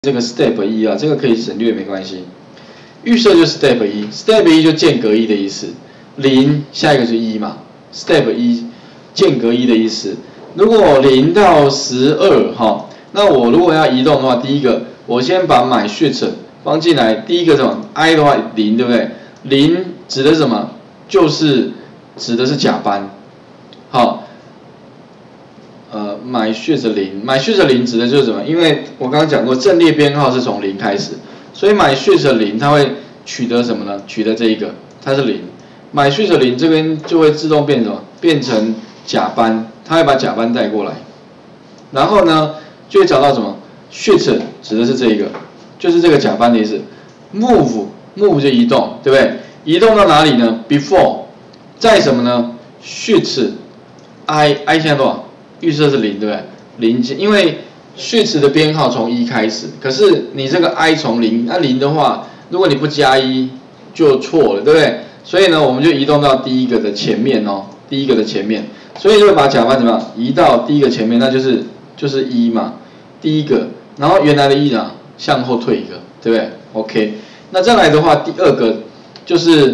这个 step 1啊，这个可以省略没关系。预设就 step 1，step 1就间隔1的意思，0下一个是1嘛 ，step 1间隔1的意思。如果0到12哈，那我如果要移动的话，第一个我先把 my shift 放进来，第一个什么 i 的话0对不对？0指的是什么？就是指的是甲班，好。my shift 0，my shift 0指的就是什么？因为我刚刚讲过，阵列编号是从0开始，所以 my shift 0它会取得什么呢？取得这一个，它是0，my shift 0这边就会自动变什么？变成甲班，它会把甲班带过来，然后呢就会找到什么 shift 指的是这一个，就是这个甲班的意思。move 就移动，对不对？移动到哪里呢 ？before 在什么呢 ？shift i 现在多少？预设是0，对不对？0，因为 shift 的编号从1开始，可是你这个 i 从0，那0的话，如果你不加1就错了，对不对？所以呢，我们就移动到第一个的前面哦，第一个的前面，所以就把甲班怎么样移到第一个前面，那就是1嘛，第一个，然后原来的1呢向后退一个，对不对 ？OK， 那再来的话，第二个就是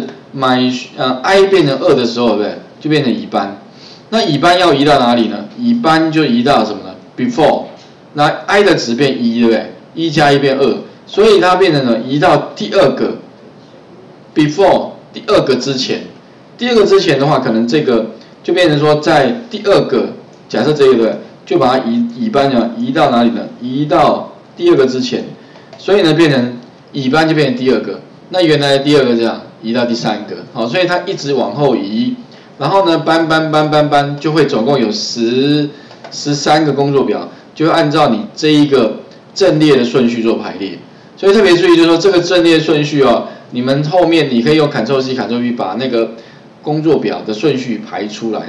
i 变成2的时候，对不对？就变成乙班。那乙班要移到哪里呢？乙班就移到什么呢 ？before， 那 i 的值变1，对不对？1加1变2，所以它变成了移到第二个 before 第二个之前。第二个之前的话，可能这个就变成说在第二个，假设这个对不对？就把它乙班呢移到哪里呢？移到第二个之前，所以呢变成乙班就变成第二个。那原来的第二个这样移到第三个，好，所以它一直往后移。然后呢，搬，就会总共有13个工作表，就会按照你这一个阵列的顺序做排列。所以特别注意，就是说这个阵列顺序哦，你们后面你可以用 Ctrl+C、Ctrl+V 把那个工作表的顺序排出来。